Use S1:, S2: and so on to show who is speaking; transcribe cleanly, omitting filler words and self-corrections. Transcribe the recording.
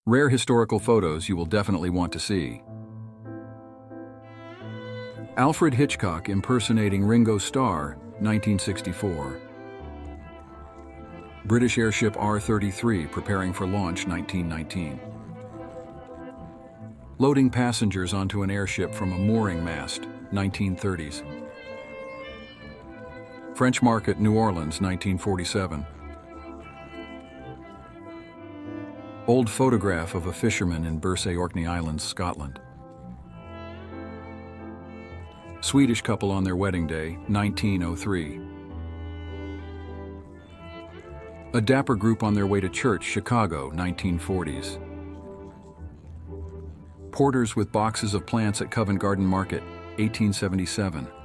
S1: Rare historical photos you will definitely want to see. Alfred Hitchcock impersonating Ringo Starr, 1964. British airship R-33 preparing for launch, 1919. Loading passengers onto an airship from a mooring mast, 1930s. French Market, New Orleans, 1947. Old photograph of a fisherman in Bursay Orkney Islands, Scotland. Swedish couple on their wedding day, 1903. A dapper group on their way to church, Chicago, 1940s. Porters with boxes of plants at Covent Garden Market, 1877.